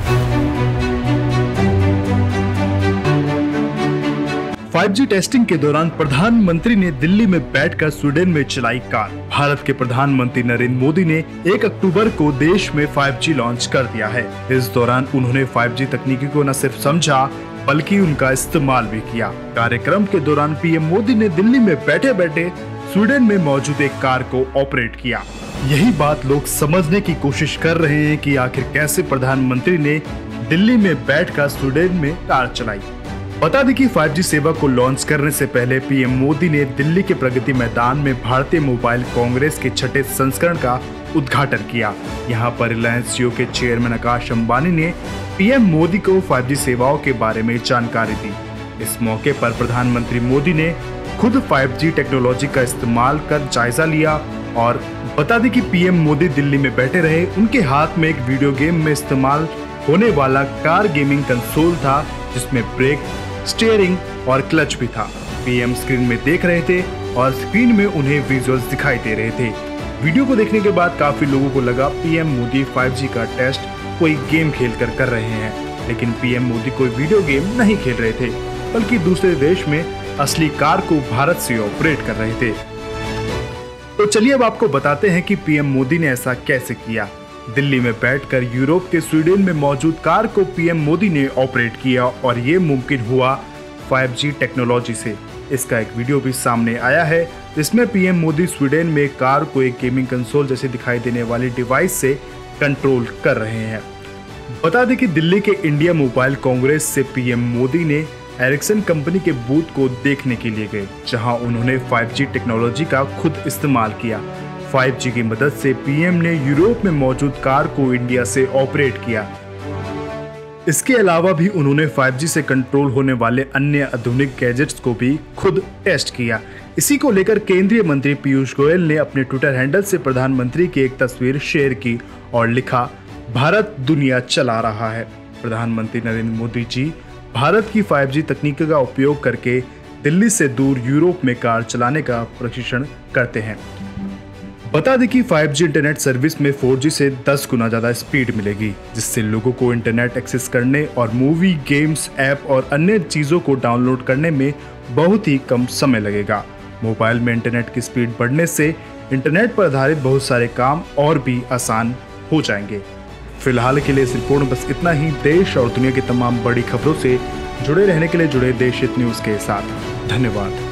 5G testing के दौरान प्रधानमंत्री ने दिल्ली में बैठकर स्वीडन में चलाई कार। भारत के प्रधानमंत्री नरेंद्र मोदी ने 1 अक्टूबर को देश में 5G लॉन्च कर दिया है। इस दौरान उन्होंने 5G तकनीकी को न सिर्फ समझा बल्कि उनका इस्तेमाल भी किया। कार्यक्रम के दौरान पीएम मोदी ने दिल्ली में बैठे बैठे स्वीडन में मौजूद एक कार को ऑपरेट किया। यही बात लोग समझने की कोशिश कर रहे हैं कि आखिर कैसे प्रधानमंत्री ने दिल्ली में बैठकर स्वीडन में कार चलाई। बता दें कि 5G सेवा को लॉन्च करने से पहले पीएम मोदी ने दिल्ली के प्रगति मैदान में भारतीय मोबाइल कांग्रेस के 6ठे संस्करण का उद्घाटन किया। यहां पर रिलायंस जियो के चेयरमैन आकाश अंबानी ने पीएम मोदी को 5G सेवाओं के बारे में जानकारी दी। इस मौके पर प्रधानमंत्री मोदी ने खुद 5G टेक्नोलॉजी का इस्तेमाल कर जायजा लिया और बता दें कि पीएम मोदी दिल्ली में बैठे रहे। उनके हाथ में एक वीडियो गेम में इस्तेमाल होने वाला कार गेमिंग कंसोल था, जिसमें ब्रेक, स्टीयरिंग और क्लच भी था। पीएम स्क्रीन में देख रहे थे और स्क्रीन में उन्हें विजुअल्स दिखाई दे रहे थे। वीडियो को देखने के बाद काफी लोगों को लगा पीएम मोदी 5G का टेस्ट कोई गेम खेलकर कर रहे हैं, लेकिन पीएम मोदी कोई वीडियो गेम नहीं खेल रहे थे, बल्कि दूसरे देश में असली कार को भारत से ऑपरेट कर रहे थे। तो चलिए अब आपको बताते हैं कि पीएम मोदी ने ऐसा कैसे किया। दिल्ली में बैठकर यूरोप के स्वीडन में मौजूद कार को पीएम मोदी ने ऑपरेट किया और ये मुमकिन हुआ 5G टेक्नोलॉजी से। इसका एक वीडियो भी सामने आया है, जिसमें पीएम मोदी स्वीडन में कार को एक गेमिंग कंसोल जैसे दिखाई देने वाली डिवाइस से कंट्रोल कर रहे हैं। बता दें कि दिल्ली के इंडिया मोबाइल कांग्रेस से पीएम मोदी ने एरिक्सन कंपनी के बूथ को देखने के लिए गए, जहां उन्होंने 5G टेक्नोलॉजी का खुद इस्तेमाल किया। 5G की मदद से पीएम ने यूरोप में मौजूद कार को इंडिया से ऑपरेट किया। इसके अलावा भी उन्होंने 5G से कंट्रोल होने वाले अन्य आधुनिक गैजेट्स को भी खुद टेस्ट किया। इसी को लेकर केंद्रीय मंत्री पीयूष गोयल ने अपने ट्विटर हैंडल से प्रधानमंत्री की एक तस्वीर शेयर की और लिखा, भारत दुनिया चला रहा है। प्रधानमंत्री नरेंद्र मोदी जी भारत की 5G तकनीक का उपयोग करके दिल्ली से दूर यूरोप में कार चलाने का प्रशिक्षण करते हैं। बता दें कि 5G इंटरनेट सर्विस में 4G से 10 गुना ज़्यादा स्पीड मिलेगी, जिससे लोगों को इंटरनेट एक्सेस करने और मूवी, गेम्स, ऐप और अन्य चीज़ों को डाउनलोड करने में बहुत ही कम समय लगेगा। मोबाइल में इंटरनेट की स्पीड बढ़ने से इंटरनेट पर आधारित बहुत सारे काम और भी आसान हो जाएंगे। फिलहाल के लिए इस रिपोर्ट में बस इतना ही। देश और दुनिया की तमाम बड़ी खबरों से जुड़े रहने के लिए जुड़े देश हित न्यूज़ के साथ। धन्यवाद।